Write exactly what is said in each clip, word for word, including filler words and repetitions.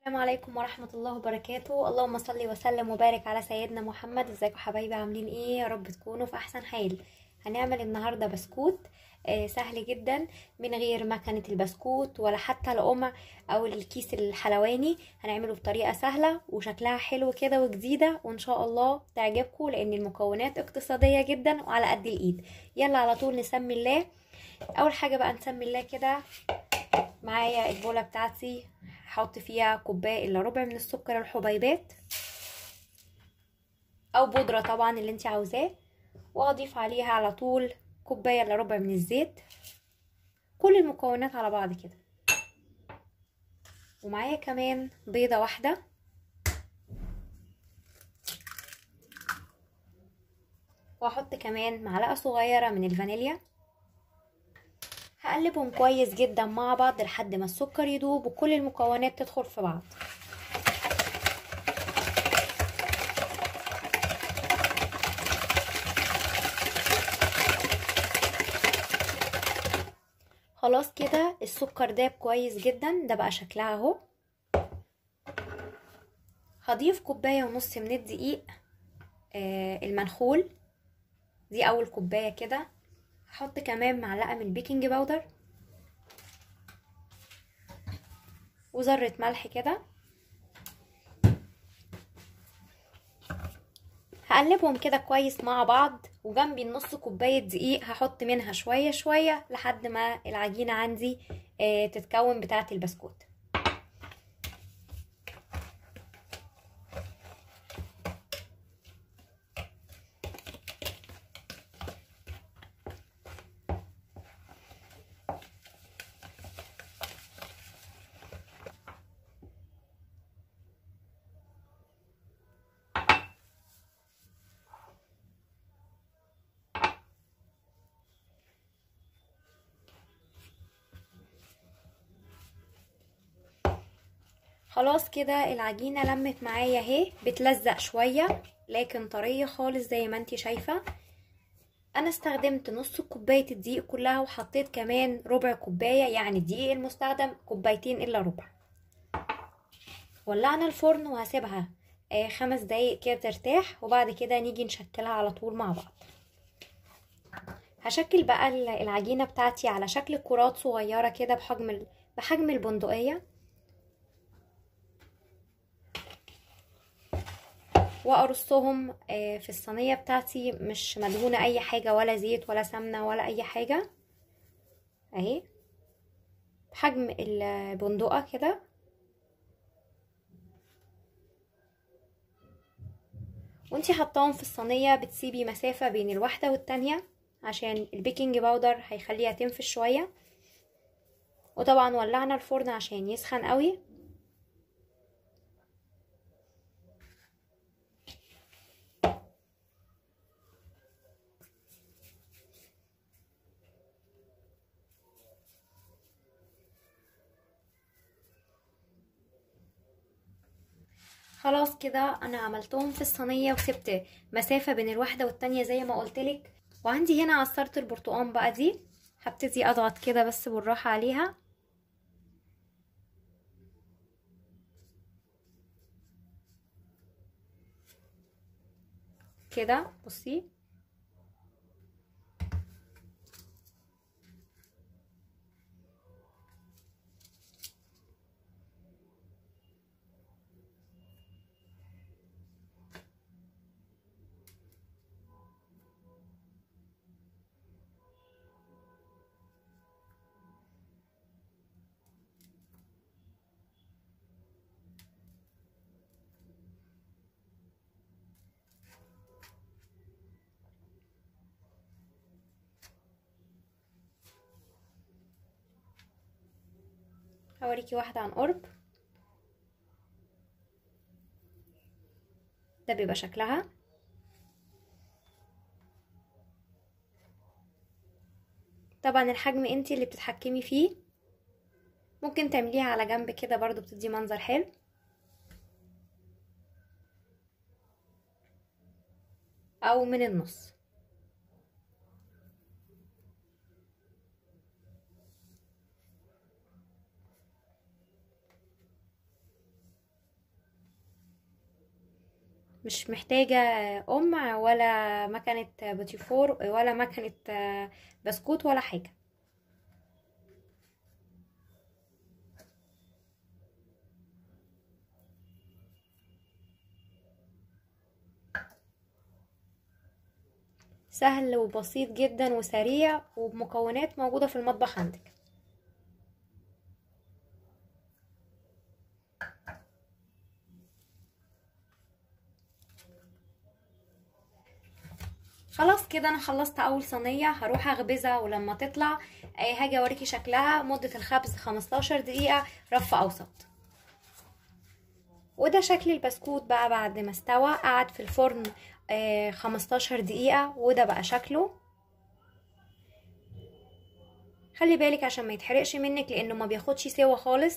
السلام عليكم ورحمة الله وبركاته. اللهم صل وسلم وبارك على سيدنا محمد. ازيكم حبايبي؟ عاملين ايه؟ يا رب تكونوا في احسن حال. هنعمل النهاردة بسكوت آه سهل جدا، من غير مكنة البسكوت ولا حتى القمع او الكيس الحلواني. هنعمله بطريقة سهلة وشكلها حلو كده وجديدة، وان شاء الله تعجبكم لان المكونات اقتصادية جدا وعلى قد الايد. يلا على طول نسمي الله. اول حاجة بقى نسمي الله كده. معايا البولة بتاعتي، هحط فيها كوبايه الا ربع من السكر الحبيبات او بودره طبعا اللي انت عاوزاه، واضيف عليها على طول كوبايه الا ربع من الزيت. كل المكونات على بعض كده. ومعايا كمان بيضه واحده، واحط كمان معلقه صغيره من الفانيليا. هقلبهم كويس جدا مع بعض لحد ما السكر يدوب وكل المكونات تدخل في بعض. خلاص كده السكر داب كويس جدا، ده بقى شكلها اهو. هضيف كوبايه ونص من الدقيق آه المنخول، دي اول كوبايه كده. هحط كمان معلقه من البيكنج باودر وذره ملح كده. هقلبهم كده كويس مع بعض، وجنبي النص كوبايه دقيق هحط منها شويه شويه لحد ما العجينه عندي آه تتكون بتاعه البسكوت. خلاص كده العجينه لمت معايا اهي، بتلزق شويه لكن طريه خالص زي ما انتي شايفه. انا استخدمت نص كوبايه الدقيق كلها، وحطيت كمان ربع كوبايه، يعني الدقيق المستخدم كوبايتين الا ربع. ولعنا الفرن وهسيبها آه خمس دقايق كده ترتاح، وبعد كده نيجي نشكلها على طول مع بعض. هشكل بقى العجينه بتاعتي على شكل كرات صغيره كده بحجم بحجم البندقيه، وارصهم في الصينيه بتاعتي، مش مدهونه اي حاجه ولا زيت ولا سمنه ولا اي حاجه، اهي بحجم البندقه كده. وانتي حطاهم في الصينيه بتسيبي مسافه بين الواحده والتانيه عشان البيكنج باودر هيخليها تنفش شويه. وطبعا ولعنا الفرن عشان يسخن قوي. خلاص كده انا عملتهم في الصينيه وسبت مسافه بين الواحده والتانيه زي ما قلتلك. وعندي هنا عصاره البرتقال بقى، دي هبتدي اضغط كده بس بالراحه عليها كده، بصي. هوريكي واحده عن قرب، ده بيبقى شكلها. طبعا الحجم انتي اللي بتتحكمي فيه، ممكن تعمليها على جنب كده برضو بتدي منظر حلو، او من النص. مش محتاجة قمع ولا مكنة بوتيفور ولا مكنة بسكوت ولا حاجة. سهل وبسيط جدا وسريع وبمكونات موجودة في المطبخ عندك. خلاص كده انا خلصت اول صينيه، هروح اخبزها ولما تطلع هاجي اوريكي شكلها. مده الخبز خمستاشر دقيقه رف اوسط. وده شكل البسكوت بقى بعد ما استوى، قعد في الفرن خمستاشر دقيقه، وده بقى شكله. خلي بالك عشان ما يتحرقش منك لانه ما بياخدش سوا خالص.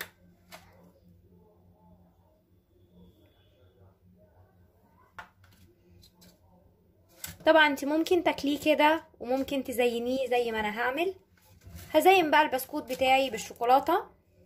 طبعا انت ممكن تاكليه كده وممكن تزينيه زي ما انا هعمل. هزين بقى البسكوت بتاعي بالشوكولاته.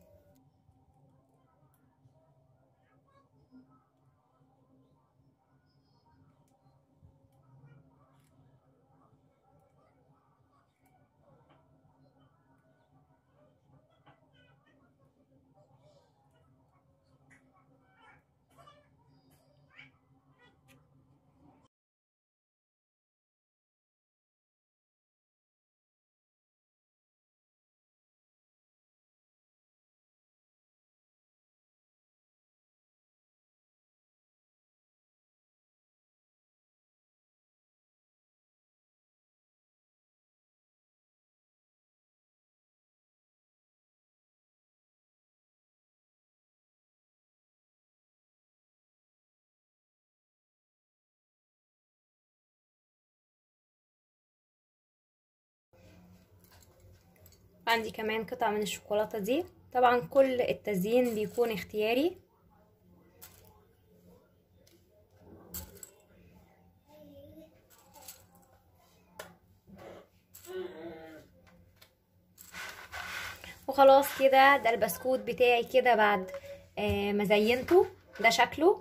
عندي كمان قطع من الشوكولاتة دي. طبعا كل التزيين بيكون اختياري. وخلاص كده ده البسكوت بتاعي كده بعد آه ما زينته. ده شكله.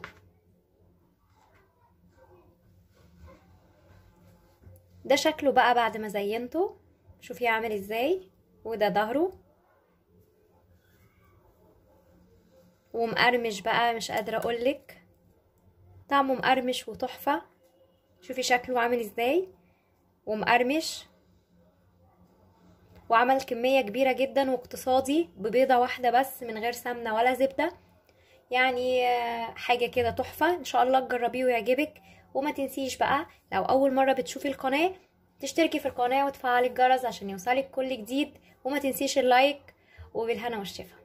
ده شكله بقى بعد ما زينته. شوفي عامل ازاي. وده ظهره ومقرمش بقى، مش قادره اقولك. طعمه مقرمش وتحفه. شوفي شكله عامل ازاي ومقرمش. وعمل كميه كبيره جدا واقتصادي ببيضه واحده بس من غير سمنه ولا زبده. يعني حاجه كده تحفه. ان شاء الله تجربيه ويعجبك. وما تنسيش بقى لو اول مره بتشوفي القناه تشتركي في القناه وتفعلي الجرس عشان يوصلك كل جديد. وما تنسيش اللايك. وبالهنا والشفا.